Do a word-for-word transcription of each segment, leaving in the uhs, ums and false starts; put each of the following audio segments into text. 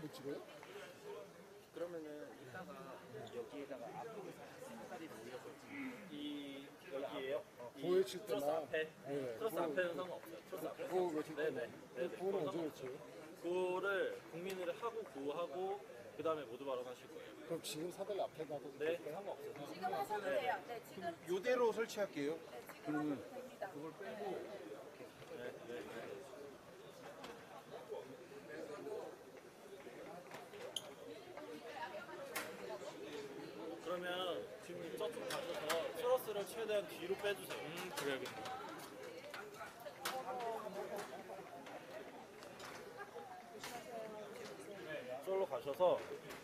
이렇게 찍어요? 그러면은 이따가 여기에다가 앞쪽에서 색깔이 올려서 이 여기에요? 고에 칠 때나. 트러스 앞에? 네, 트러스 그거- 앞에는 상관없어요. 트러스 앞에. 그거 왜 칠 네네. 때나? 네네. 그거는 언제 외쳐요? 그거를 국민의를 하고 구하고 그 다음에 모두 발언하실 거예요. 그럼 지금 사들 앞에 놔도 네, 될까요? 상관없어요. 지금 하셔도 돼요. 네, 지금 요대로 설치할게요. 네, 지금 하셔도 됩니다. 그걸 빼고 네, 네, 네. 그러면 지금 저쪽 가셔서 트러스를 최대한 뒤로 빼주세요. 음, 그래야겠네. 저로 가셔서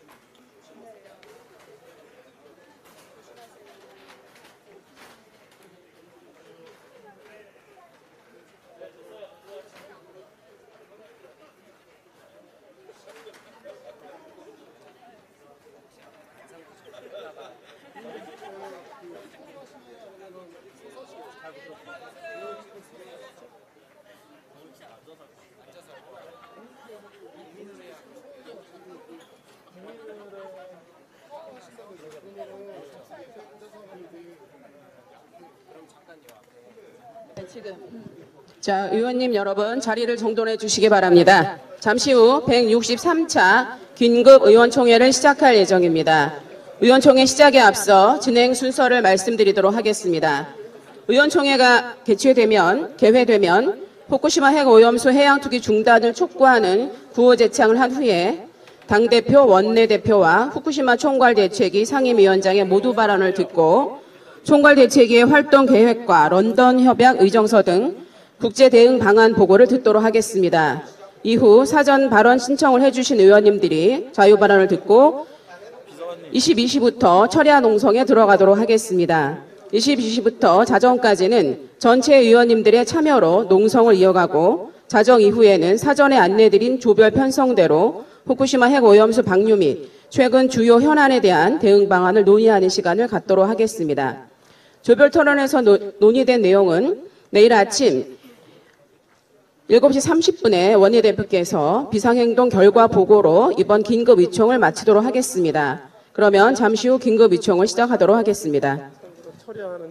자, 의원님 여러분 자리를 정돈해 주시기 바랍니다. 잠시 후 백육십삼 차 긴급 의원총회를 시작할 예정입니다. 의원총회 시작에 앞서 진행 순서를 말씀드리도록 하겠습니다. 의원총회가 개최되면 개회되면 후쿠시마 핵오염수 해양투기 중단을 촉구하는 구호 제창을 한 후에 당대표, 원내대표와 후쿠시마 총괄대책위 상임위원장의 모두 발언을 듣고 총괄대책위의 활동 계획과 런던 협약 의정서 등 국제 대응 방안 보고를 듣도록 하겠습니다. 이후 사전 발언 신청을 해주신 의원님들이 자유 발언을 듣고 이십이 시부터 철야 농성에 들어가도록 하겠습니다. 이십이 시부터 자정까지는 전체 의원님들의 참여로 농성을 이어가고 자정 이후에는 사전에 안내드린 조별 편성대로 후쿠시마 핵오염수 방류 및 최근 주요 현안에 대한 대응 방안을 논의하는 시간을 갖도록 하겠습니다. 조별 토론에서 노, 논의된 내용은 내일 아침 일곱 시 삼십 분에 원내대표께서 비상행동 결과 보고로 이번 긴급 의총을 마치도록 하겠습니다. 그러면 잠시 후 긴급 의총을 시작하도록 하겠습니다. 처리하는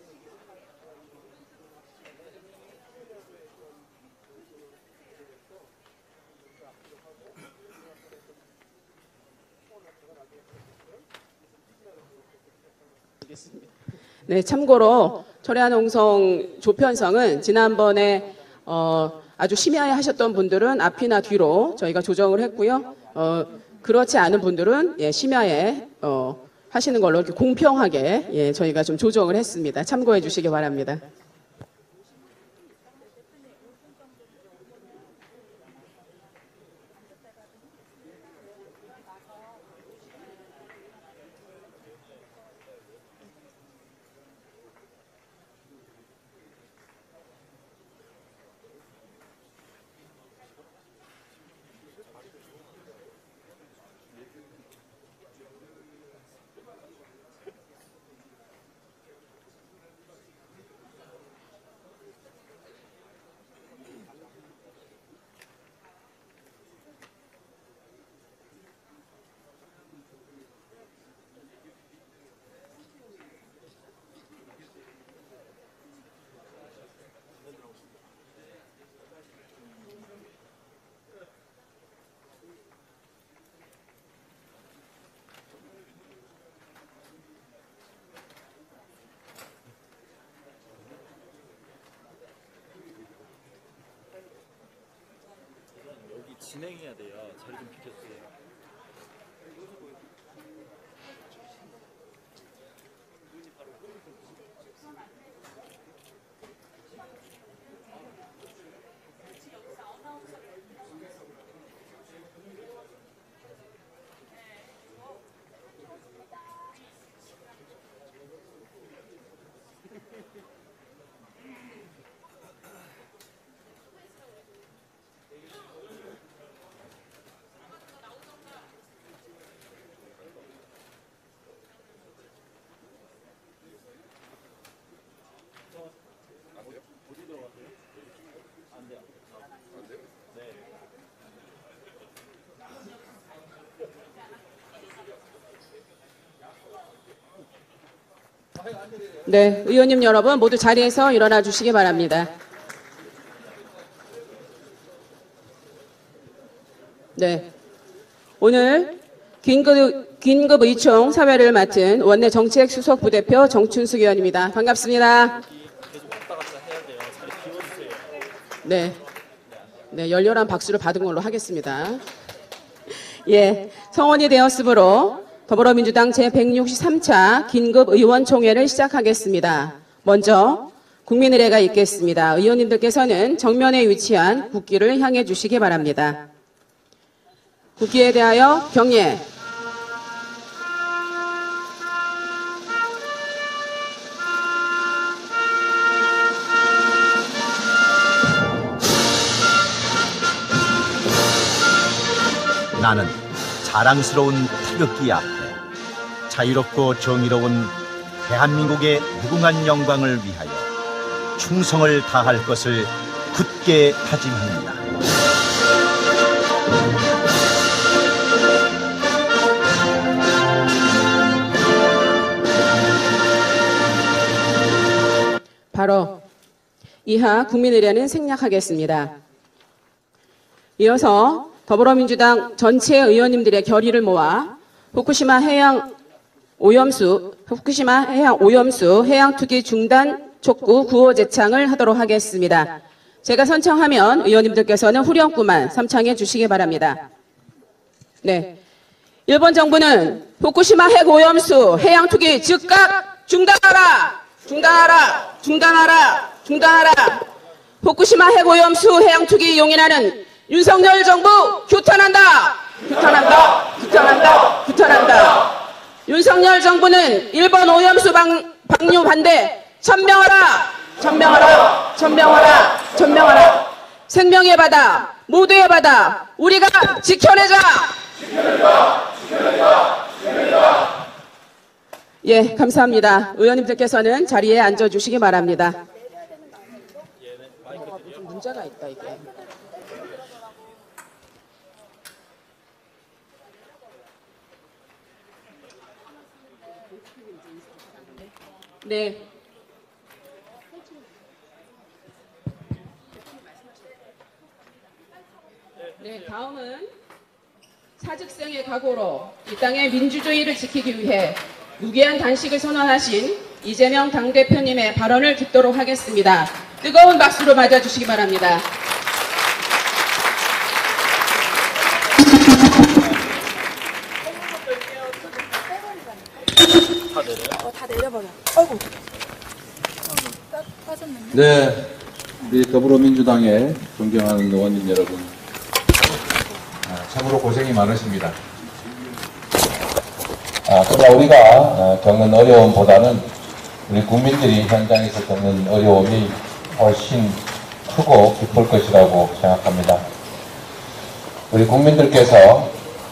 네, 참고로 철야 농성 조편성은 지난번에 어, 아주 심야에 하셨던 분들은 앞이나 뒤로 저희가 조정을 했고요. 어, 그렇지 않은 분들은 예, 심야에 어, 하시는 걸로 이렇게 공평하게 예, 저희가 좀 조정을 했습니다. 참고해 주시기 바랍니다. 진행해야 돼요. 자리 좀 비켜주세요. 네, 의원님 여러분 모두 자리에서 일어나 주시기 바랍니다. 네, 오늘 긴급, 긴급 의총 사회를 맡은 원내 정책수석 부대표 정춘숙 의원입니다. 반갑습니다. 계속 왔다 갔다 해야 돼요. 자리 비워주세요. 네, 네, 열렬한 박수를 받은 걸로 하겠습니다. 예, 성원이 되었으므로 더불어민주당 제백육십삼 차 긴급의원총회를 시작하겠습니다. 먼저 국민의례가 있겠습니다. 의원님들께서는 정면에 위치한 국기를 향해 주시기 바랍니다. 국기에 대하여 경례. 나는 자랑스러운 태극기 앞에 자유롭고 정의로운 대한민국의 무궁한 영광을 위하여 충성을 다할 것을 굳게 다짐합니다. 바로 이하 국민의례는 생략하겠습니다. 이어서 더불어민주당 전체 의원님들의 결의를 모아 후쿠시마 해양 오염수, 후쿠시마 해양 오염수 해양 투기 중단 촉구 구호 제창을 하도록 하겠습니다. 제가 선창하면 의원님들께서는 후렴구만 선창해 주시기 바랍니다. 네, 일본 정부는 후쿠시마 핵 오염수 해양 투기 즉각 중단하라, 중단하라, 중단하라, 중단하라. 후쿠시마 핵 오염수 해양 투기 용인하는 윤석열 정부 규탄한다! 규탄한다! 규탄한다! 규탄한다! 윤석열 정부는 일본 오염수 방, 방류 반대 천명하라! 천명하라! 천명하라! 천명하라! 생명의 바다, 모두의 바다, 우리가 지켜내자! 지켜내자! 지켜내자! 지켜내자! 예, 감사합니다. 의원님들께서는 자리에 앉아주시기 바랍니다. 좀 문제가 있다, 이게. 네. 네, 다음은 사직생의 각오로 이 땅의 민주주의를 지키기 위해 무기한 단식을 선언하신 이재명 당대표님의 발언을 듣도록 하겠습니다. 뜨거운 박수로 맞아주시기 바랍니다. 다 내려요? 어, 다 내려버려. 아이고. 빠- 빠졌네. 네, 우리 더불어민주당의 존경하는 의원님 여러분, 아, 참으로 고생이 많으십니다. 아, 그러나 우리가 어, 겪는 어려움보다는 우리 국민들이 현장에서 겪는 어려움이 훨씬 크고 깊을 것이라고 생각합니다. 우리 국민들께서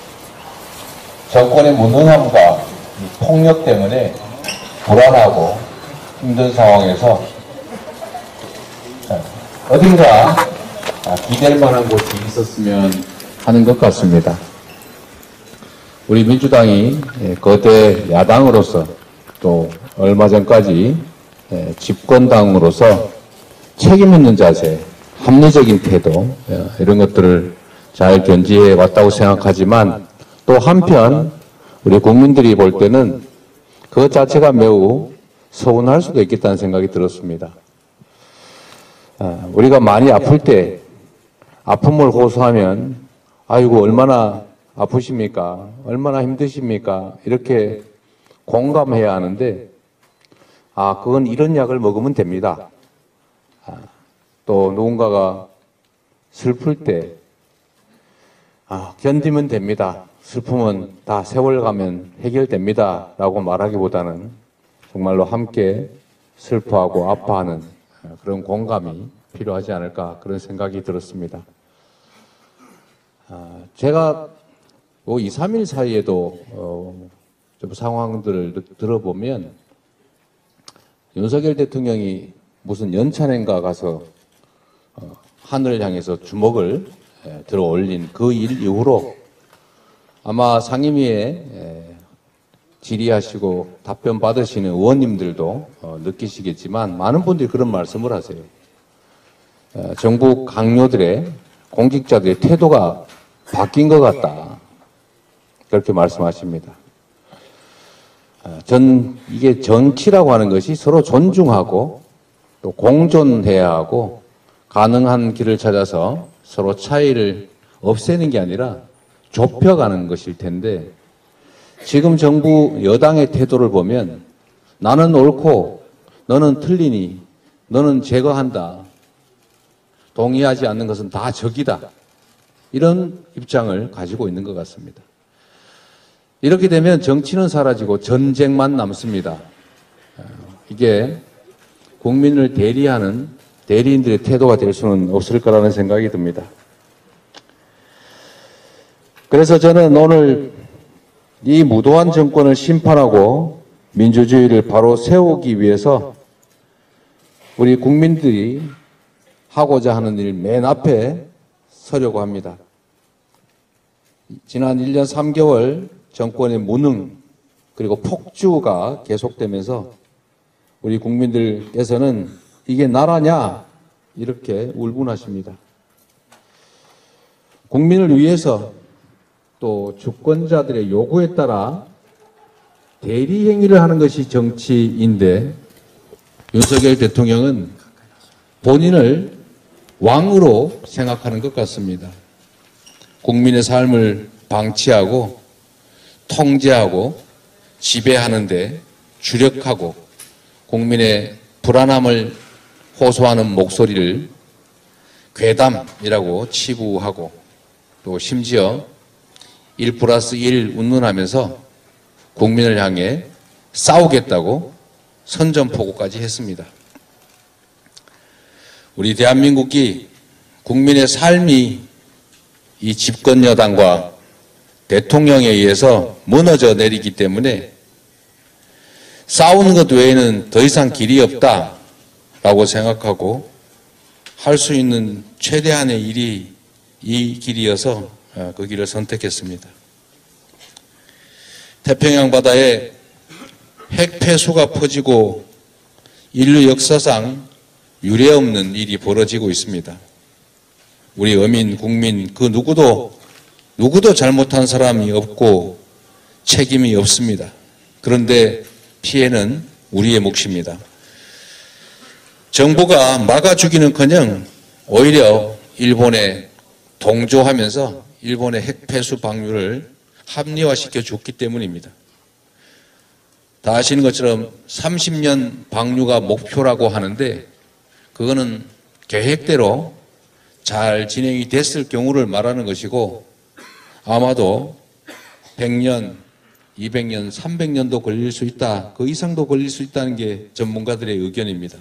정권의 무능함과 이 폭력 때문에 불안하고 힘든 상황에서 어딘가 기댈 만한 곳이 있었으면 하는 것 같습니다. 우리 민주당이 거대 야당으로서 또 얼마 전까지 집권당으로서 책임 있는 자세, 합리적인 태도 이런 것들을 잘 견지해 왔다고 생각하지만 또 한편 우리 국민들이 볼 때는 그것 자체가 매우 서운할 수도 있겠다는 생각이 들었습니다. 우리가 많이 아플 때 아픔을 호소하면 아이고 얼마나 아프십니까? 얼마나 힘드십니까? 이렇게 공감해야 하는데 아 그건 이런 약을 먹으면 됩니다. 아, 또 누군가가 슬플 때 아, 견디면 됩니다. 슬픔은 다 세월 가면 해결됩니다. 라고 말하기보다는 정말로 함께 슬퍼하고 아파하는 그런 공감이 필요하지 않을까 그런 생각이 들었습니다. 아, 제가 뭐 이, 삼 일 사이에도 어, 좀 상황들을 들어보면 윤석열 대통령이 무슨 연찬회인가 가서 어, 하늘을 향해서 주먹을 에, 들어 올린 그 일 이후로 아마 상임위에 에, 질의하시고 답변 받으시는 의원님들도 어, 느끼시겠지만 많은 분들이 그런 말씀을 하세요. 어, 정부 강요들의 공직자들의 태도가 바뀐 것 같다. 그렇게 말씀하십니다. 어, 전 이게 정치라고 하는 것이 서로 존중하고 또 공존해야 하고 가능한 길을 찾아서 서로 차이를 없애는 게 아니라 좁혀가는 것일 텐데 지금 정부 여당의 태도를 보면 나는 옳고 너는 틀리니 너는 제거한다. 동의하지 않는 것은 다 적이다. 이런 입장을 가지고 있는 것 같습니다. 이렇게 되면 정치는 사라지고 전쟁만 남습니다. 이게 국민을 대리하는 대리인들의 태도가 될 수는 없을 거라는 생각이 듭니다. 그래서 저는 오늘 이 무도한 정권을 심판하고 민주주의를 바로 세우기 위해서 우리 국민들이 하고자 하는 일 맨 앞에 서려고 합니다. 지난 일 년 삼 개월 정권의 무능 그리고 폭주가 계속되면서 우리 국민들께서는 이게 나라냐 이렇게 울분하십니다. 국민을 위해서 또 주권자들의 요구에 따라 대리 행위를 하는 것이 정치인데 윤석열 대통령은 본인을 왕으로 생각하는 것 같습니다. 국민의 삶을 방치하고 통제하고 지배하는 데 주력하고 국민의 불안함을 호소하는 목소리를 괴담이라고 치부하고 또 심지어 일 플러스 일 운운하면서 국민을 향해 싸우겠다고 선전포고까지 했습니다. 우리 대한민국이 국민의 삶이 이 집권 여당과 대통령에 의해서 무너져 내리기 때문에 싸우는 것 외에는 더 이상 길이 없다라고 생각하고 할 수 있는 최대한의 일이 이 길이어서 그 길을 선택했습니다. 태평양 바다에 핵 폐수가 퍼지고 인류 역사상 유례없는 일이 벌어지고 있습니다. 우리 어민, 국민 그 누구도 누구도 잘못한 사람이 없고 책임이 없습니다. 그런데 피해는 우리의 몫입니다. 정부가 막아주기는커녕 오히려 일본에 동조하면서 일본의 핵폐수 방류를 합리화시켜 줬기 때문입니다. 다 아시는 것처럼 삼십 년 방류가 목표라고 하는데 그거는 계획대로 잘 진행이 됐을 경우를 말하는 것이고 아마도 백 년, 이백 년, 삼백 년도 걸릴 수 있다. 그 이상도 걸릴 수 있다는 게 전문가들의 의견입니다.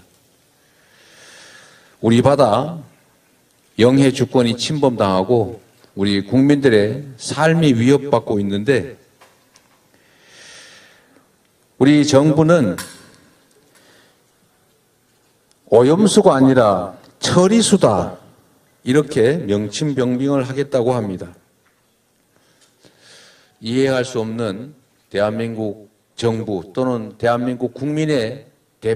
우리 바다 영해 주권이 침범당하고 우리 국민들의 삶이 위협받고 있는데 우리 정부는 오염수가 아니라 처리수다 이렇게 명칭병명을 하겠다고 합니다. 이해할 수 없는 대한민국 정부 또는 대한민국 국민의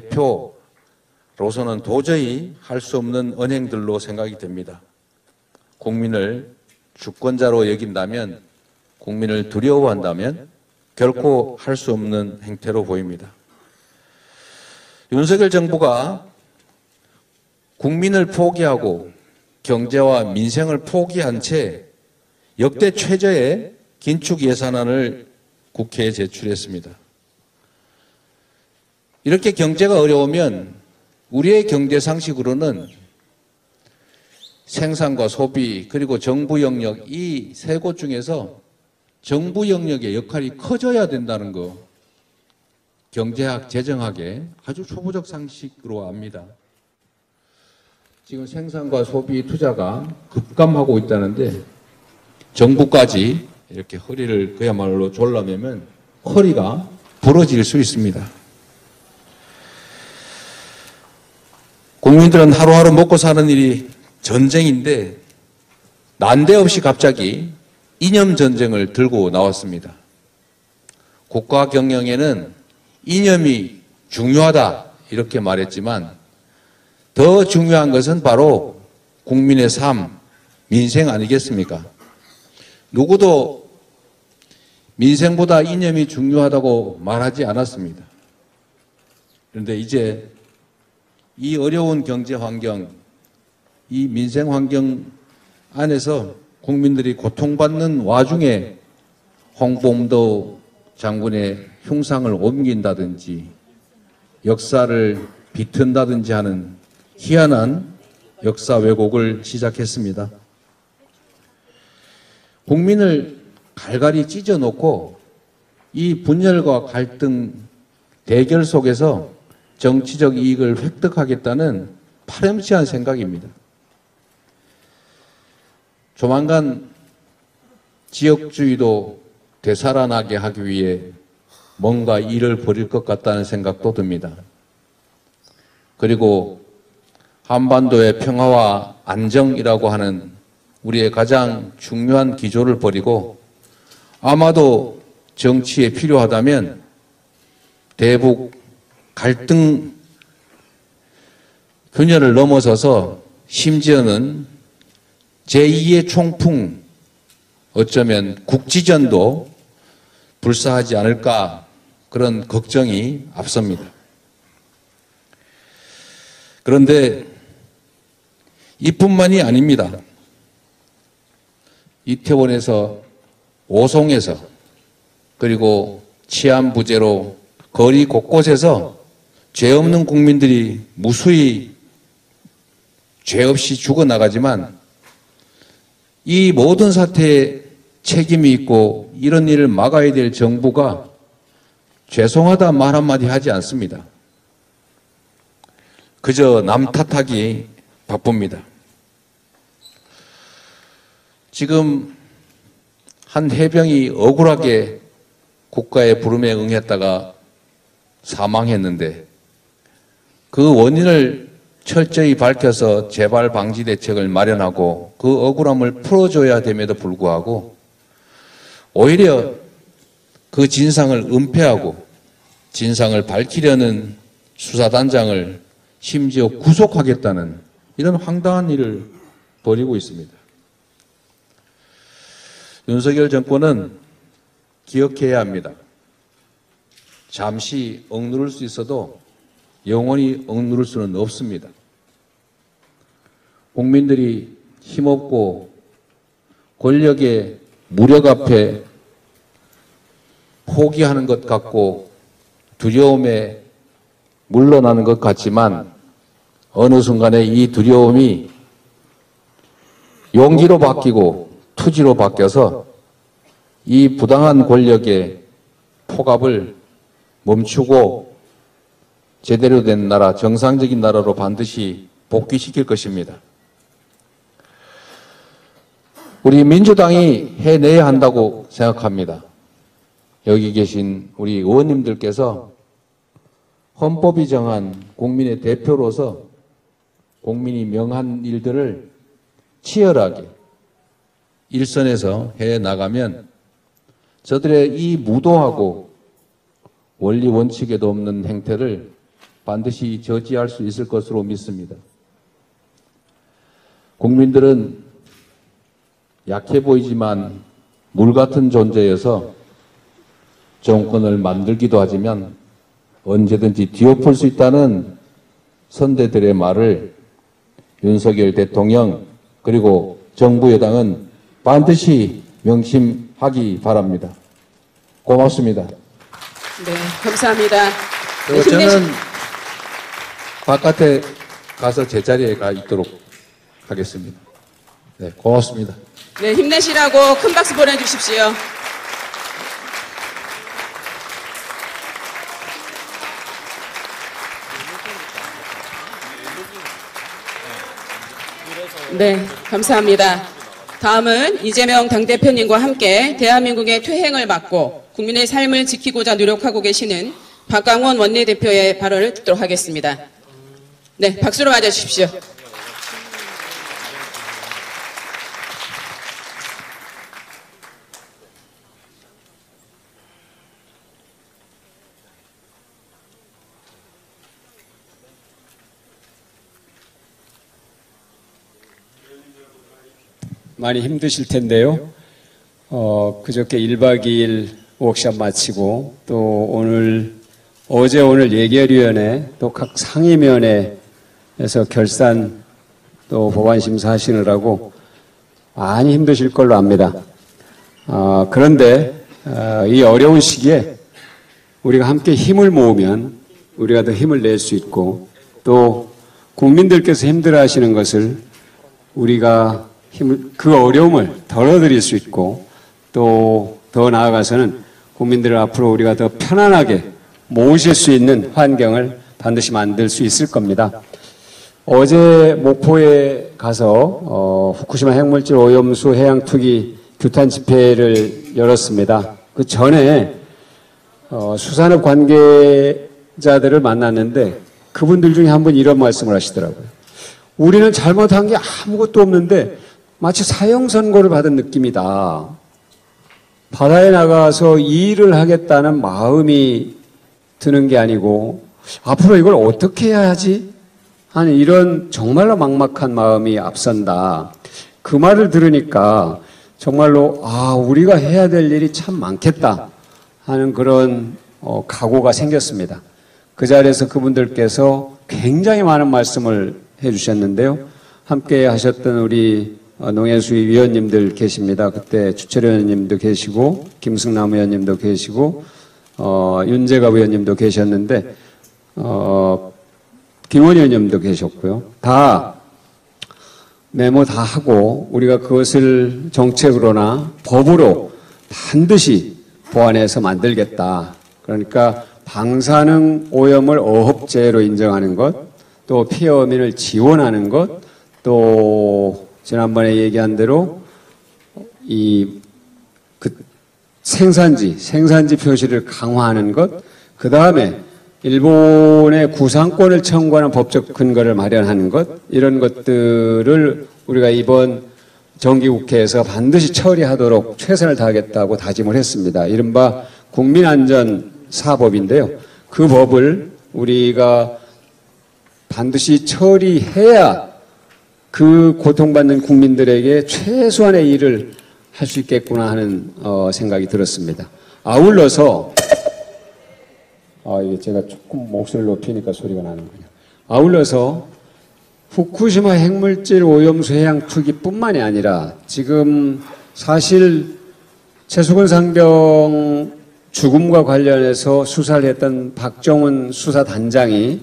대표로서는 도저히 할 수 없는 언행들로 생각이 됩니다. 국민을 주권자로 여긴다면, 국민을 두려워한다면 결코 할 수 없는 행태로 보입니다. 윤석열 정부가 국민을 포기하고 경제와 민생을 포기한 채 역대 최저의 긴축 예산안을 국회에 제출했습니다. 이렇게 경제가 어려우면 우리의 경제 상식으로는 생산과 소비 그리고 정부 영역 이 세 곳 중에서 정부 영역의 역할이 커져야 된다는 거 경제학, 재정학의 아주 초보적 상식으로 압니다. 지금 생산과 소비 투자가 급감하고 있다는데 정부까지 이렇게 허리를 그야말로 졸라매면 허리가 부러질 수 있습니다. 국민들은 하루하루 먹고 사는 일이 전쟁인데 난데없이 갑자기 이념 전쟁을 들고 나왔습니다. 국가 경영에는 이념이 중요하다 이렇게 말했지만 더 중요한 것은 바로 국민의 삶, 민생 아니겠습니까? 누구도 민생보다 이념이 중요하다고 말하지 않았습니다. 그런데 이제 이 어려운 경제 환경, 이 민생 환경 안에서 국민들이 고통받는 와중에 홍범도 장군의 흉상을 옮긴다든지 역사를 비튼다든지 하는 희한한 역사 왜곡을 시작했습니다. 국민을 갈갈이 찢어놓고 이 분열과 갈등, 대결 속에서 정치적 이익을 획득하겠다는 파렴치한 생각입니다. 조만간 지역주의도 되살아나게 하기 위해 뭔가 일을 벌일 것 같다는 생각도 듭니다. 그리고 한반도의 평화와 안정이라고 하는 우리의 가장 중요한 기조를 버리고 아마도 정치에 필요하다면 대북 갈등 균열을 넘어서서 심지어는 제이의 총풍, 어쩌면 국지전도 불사하지 않을까 그런 걱정이 앞섭니다. 그런데 이뿐만이 아닙니다. 이태원에서 오송에서 그리고 치안 부재로 거리 곳곳에서 죄 없는 국민들이 무수히 죄 없이 죽어나가지만 이 모든 사태에 책임이 있고 이런 일을 막아야 될 정부가 죄송하다 말 한마디 하지 않습니다. 그저 남 탓하기 바쁩니다. 지금 한 해병이 억울하게 국가의 부름에 응했다가 사망했는데 그 원인을 철저히 밝혀서 재발 방지 대책을 마련하고 그 억울함을 풀어줘야 됨에도 불구하고 오히려 그 진상을 은폐하고 진상을 밝히려는 수사단장을 심지어 구속하겠다는 이런 황당한 일을 벌이고 있습니다. 윤석열 정권은 기억해야 합니다. 잠시 억누를 수 있어도 영원히 억누를 수는 없습니다. 국민들이 힘없고 권력의 무력 앞에 포기하는 것 같고 두려움에 물러나는 것 같지만 어느 순간에 이 두려움이 용기로 바뀌고 투지로 바뀌어서 이 부당한 권력의 폭압을 멈추고 제대로 된 나라, 정상적인 나라로 반드시 복귀시킬 것입니다. 우리 민주당이 해내야 한다고 생각합니다. 여기 계신 우리 의원님들께서 헌법이 정한 국민의 대표로서 국민이 명한 일들을 치열하게 일선에서 해나가면 저들의 이 무도하고 원리 원칙에도 없는 행태를 반드시 저지할 수 있을 것으로 믿습니다. 국민들은 약해 보이지만 물 같은 존재여서 정권을 만들기도 하지만 언제든지 뒤엎을 수 있다는 선대들의 말을 윤석열 대통령 그리고 정부 여당은 반드시 명심하기 바랍니다. 고맙습니다. 네, 감사합니다. 그리고 저는 바깥에 가서 제자리에 가 있도록 하겠습니다. 네, 고맙습니다. 네, 힘내시라고 큰 박수 보내주십시오. 네, 감사합니다. 다음은 이재명 당대표님과 함께 대한민국의 퇴행을 막고 국민의 삶을 지키고자 노력하고 계시는 박광원 원내대표의 발언을 듣도록 하겠습니다. 네, 박수로 맞아주십시오. 많이 힘드실 텐데요. 어, 그저께 일 박 이 일 워크숍 마치고 또 오늘, 어제 오늘 예결위원회 또 각 상임위원회에서 결산 또 법안심사 하시느라고 많이 힘드실 걸로 압니다. 어, 그런데 어, 이 어려운 시기에 우리가 함께 힘을 모으면 우리가 더 힘을 낼 수 있고 또 국민들께서 힘들어 하시는 것을 우리가 힘을, 그 어려움을 덜어드릴 수 있고 또 더 나아가서는 국민들을 앞으로 우리가 더 편안하게 모실 수 있는 환경을 반드시 만들 수 있을 겁니다. 어제 목포에 가서 어, 후쿠시마 핵물질 오염수 해양 투기 규탄 집회를 열었습니다. 그 전에 어, 수산업 관계자들을 만났는데 그분들 중에 한 분이 이런 말씀을 하시더라고요. 우리는 잘못한 게 아무것도 없는데 마치 사형 선고를 받은 느낌이다. 바다에 나가서 일을 하겠다는 마음이 드는 게 아니고 앞으로 이걸 어떻게 해야 하지? 하는 이런 정말로 막막한 마음이 앞선다. 그 말을 들으니까 정말로 아 우리가 해야 될 일이 참 많겠다 하는 그런 어, 각오가 생겼습니다. 그 자리에서 그분들께서 굉장히 많은 말씀을 해주셨는데요. 함께 하셨던 우리 농해수위 위원님들 계십니다. 그때 주철 의원님도 계시고 김승남 의원님도 계시고 어, 윤재갑 의원님도 계셨는데 어, 김원 의원님도 계셨고요. 다 메모 다 하고 우리가 그것을 정책으로나 법으로 반드시 보완해서 만들겠다. 그러니까 방사능 오염을 어업재해로 인정하는 것, 또 피해 어민을 지원하는 것, 또 지난번에 얘기한 대로 이 그 생산지, 생산지 표시를 강화하는 것, 그 다음에 일본의 구상권을 청구하는 법적 근거를 마련하는 것, 이런 것들을 우리가 이번 정기국회에서 반드시 처리하도록 최선을 다하겠다고 다짐을 했습니다. 이른바 국민안전사법인데요. 그 법을 우리가 반드시 처리해야 그 고통받는 국민들에게 최소한의 일을 할 수 있겠구나 하는 어, 생각이 들었습니다. 아울러서 아, 이게 제가 조금 목소리를 높이니까 소리가 나는군요. 아울러서 후쿠시마 핵물질 오염수 해양 투기뿐만이 아니라 지금 사실 최수근 상병 죽음과 관련해서 수사를 했던 박정훈 수사단장이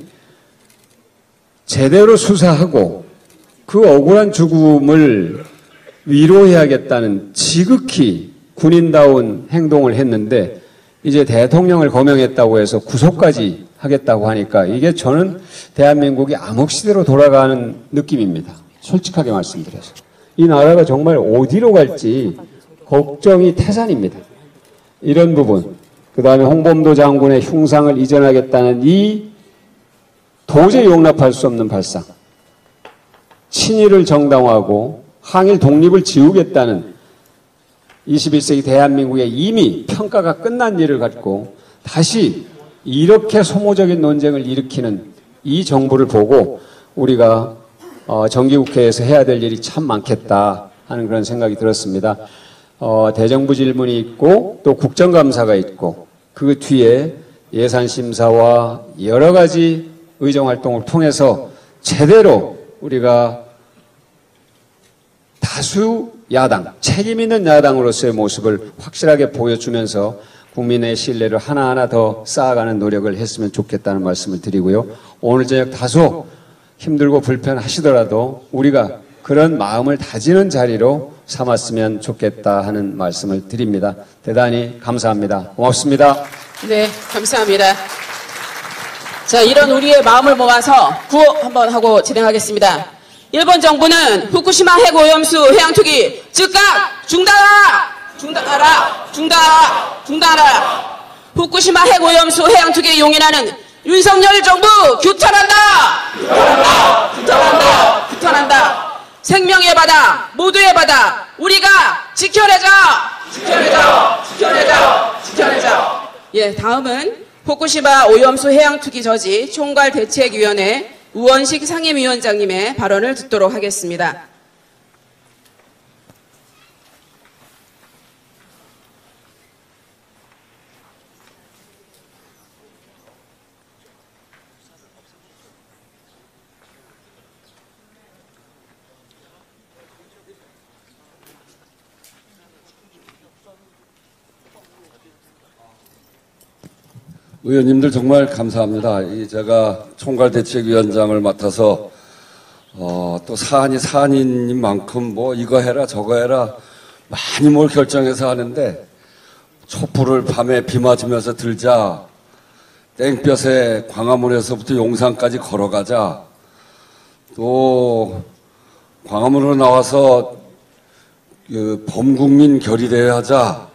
제대로 수사하고 그 억울한 죽음을 위로해야겠다는 지극히 군인다운 행동을 했는데 이제 대통령을 거명했다고 해서 구속까지 하겠다고 하니까 이게 저는 대한민국이 암흑시대로 돌아가는 느낌입니다. 솔직하게 말씀드려서. 이 나라가 정말 어디로 갈지 걱정이 태산입니다. 이런 부분. 그 다음에 홍범도 장군의 흉상을 이전하겠다는 이 도저히 용납할 수 없는 발상. 친일을 정당화하고 항일 독립을 지우겠다는 이십일 세기 대한민국의 이미 평가가 끝난 일을 갖고 다시 이렇게 소모적인 논쟁을 일으키는 이 정부를 보고 우리가 어, 정기국회에서 해야 될 일이 참 많겠다 하는 그런 생각이 들었습니다. 어, 대정부 질문이 있고 또 국정감사가 있고 그 뒤에 예산심사와 여러 가지 의정활동을 통해서 제대로 우리가 다수 야당, 책임 있는 야당으로서의 모습을 확실하게 보여주면서 국민의 신뢰를 하나하나 더 쌓아가는 노력을 했으면 좋겠다는 말씀을 드리고요. 오늘 저녁 다소 힘들고 불편하시더라도 우리가 그런 마음을 다지는 자리로 삼았으면 좋겠다 하는 말씀을 드립니다. 대단히 감사합니다. 고맙습니다. 네, 감사합니다. 자, 이런 우리의 마음을 모아서 구호 한번 하고 진행하겠습니다. 일본 정부는 후쿠시마 핵오염수 해양투기 즉각 중단하라! 중단하라! 중단하라! 중단하라! 후쿠시마 핵오염수 해양투기에 용인하는 윤석열 정부 규탄한다! 규탄한다! 규탄한다! 규탄한다! 생명의 바다, 모두의 바다, 우리가 지켜내자! 지켜내자! 지켜내자! 지켜내자! 예, 다음은 후쿠시마 오염수 해양투기 저지 총괄대책위원회 우원식 상임위원장님의 발언을 듣도록 하겠습니다. 의원님들 정말 감사합니다. 이 제가 총괄대책위원장을 맡아서 어, 또 사안이 사안인 만큼 뭐 이거 해라 저거 해라 많이 뭘 결정해서 하는데 촛불을 밤에 비 맞으면서 들자, 땡볕에 광화문에서부터 용산까지 걸어가자, 또 광화문으로 나와서 그 범국민 결의대회 하자,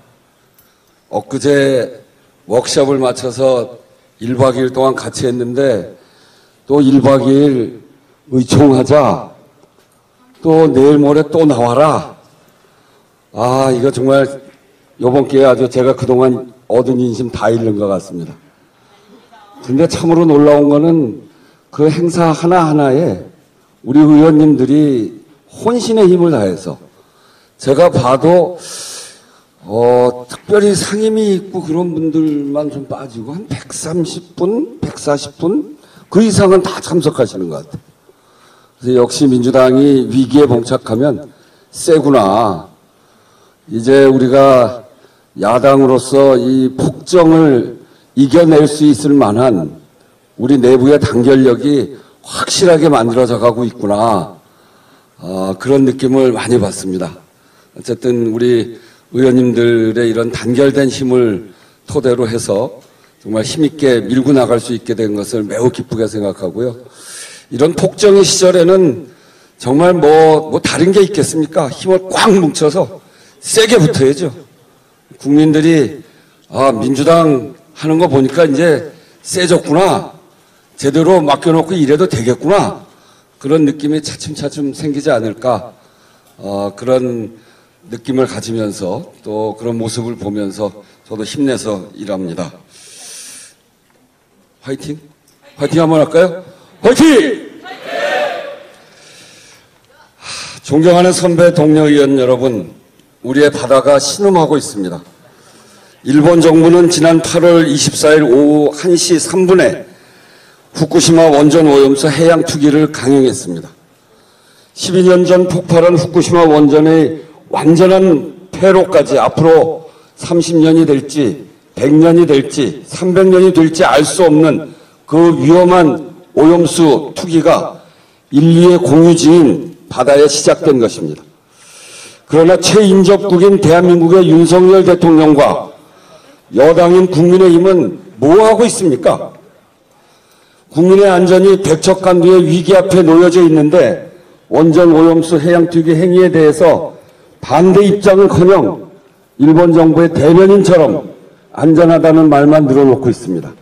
엊그제 워크숍을 마쳐서 일 박 이 일 동안 같이 했는데 또 일 박 이 일 의총하자, 또 내일 모레 또 나와라. 아, 이거 정말 이번 기회에 아주 제가 그동안 얻은 인심 다 잃는 것 같습니다. 근데 참으로 놀라운 거는 그 행사 하나하나에 우리 의원님들이 혼신의 힘을 다해서, 제가 봐도 어, 특별히 상임위 있고 그런 분들만 좀 빠지고 한 백삼십 분, 백사십 분 그 이상은 다 참석하시는 것 같아요. 그래서 역시 민주당이 위기에 봉착하면 세구나. 이제 우리가 야당으로서 이 폭정을 이겨낼 수 있을 만한 우리 내부의 단결력이 확실하게 만들어져 가고 있구나. 어, 그런 느낌을 많이 받습니다. 어쨌든 우리 의원님들의 이런 단결된 힘을 토대로 해서 정말 힘있게 밀고 나갈 수 있게 된 것을 매우 기쁘게 생각하고요. 이런 폭정의 시절에는 정말 뭐, 뭐 다른 게 있겠습니까? 힘을 꽉 뭉쳐서 세게 붙어야죠. 국민들이 아, 민주당 하는 거 보니까 이제 세졌구나. 제대로 맡겨놓고 이래도 되겠구나. 그런 느낌이 차츰차츰 생기지 않을까. 어, 그런 느낌을 가지면서 또 그런 모습을 보면서 저도 힘내서 일합니다. 화이팅? 화이팅 한번 할까요? 화이팅! 하, 존경하는 선배 동료 의원 여러분, 우리의 바다가 신음하고 있습니다. 일본 정부는 지난 팔월 이십사일 오후 한 시 삼 분에 후쿠시마 원전 오염수 해양 투기를 강행했습니다. 십이 년 전 폭발한 후쿠시마 원전의 완전한 폐로까지 앞으로 삼십 년이 될지 백 년이 될지 삼백 년이 될지 알 수 없는 그 위험한 오염수 투기가 인류의 공유지인 바다에 시작된 것입니다. 그러나 최인접국인 대한민국의 윤석열 대통령과 여당인 국민의힘은 뭐 하고 있습니까? 국민의 안전이 백척간두의 위기 앞에 놓여져 있는데 원전 오염수 해양 투기 행위에 대해서 반대 입장은커녕 일본 정부의 대변인처럼 안전하다는 말만 늘어놓고 있습니다.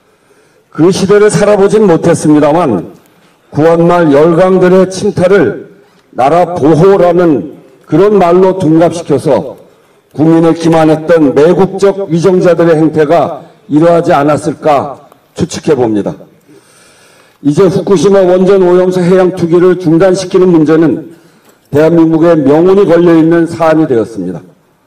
그 시대를 살아보진 못했습니다만 구한말 열강들의 침탈을 나라 보호라는 그런 말로 둔갑시켜서 국민을 기만했던 매국적 위정자들의 행태가 이러하지 않았을까 추측해 봅니다. 이제 후쿠시마 원전 오염수 해양 투기를 중단시키는 문제는 대한민국의 명운이 걸려있는 사안이 되었습니다.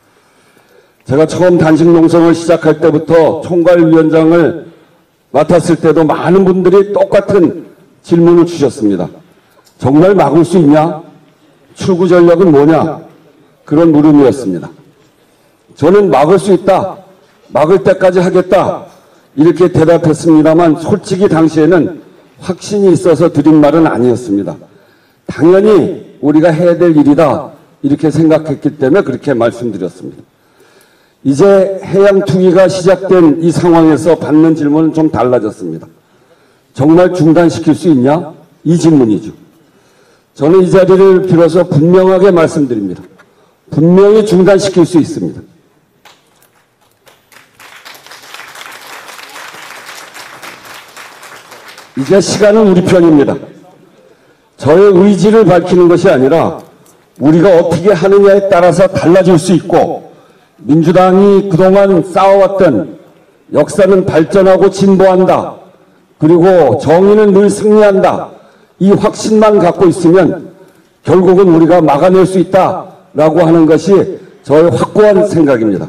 제가 처음 단식 농성을 시작할 때부터 총괄위원장을 맡았을 때도 많은 분들이 똑같은 질문을 주셨습니다. 정말 막을 수 있냐? 출구 전략은 뭐냐? 그런 물음이었습니다. 저는 막을 수 있다. 막을 때까지 하겠다. 이렇게 대답했습니다만 솔직히 당시에는 확신이 있어서 드린 말은 아니었습니다. 당연히 우리가 해야 될 일이다. 이렇게 생각했기 때문에 그렇게 말씀드렸습니다. 이제 해양 투기가 시작된 이 상황에서 받는 질문은 좀 달라졌습니다. 정말 중단시킬 수 있냐? 이 질문이죠. 저는 이 자리를 빌어서 분명하게 말씀드립니다. 분명히 중단시킬 수 있습니다. 이제 시간은 우리 편입니다. 저의 의지를 밝히는 것이 아니라 우리가 어떻게 하느냐에 따라서 달라질 수 있고 민주당이 그동안 쌓아왔던 역사는 발전하고 진보한다. 그리고 정의는 늘 승리한다. 이 확신만 갖고 있으면 결국은 우리가 막아낼 수 있다라고 하는 것이 저의 확고한 생각입니다.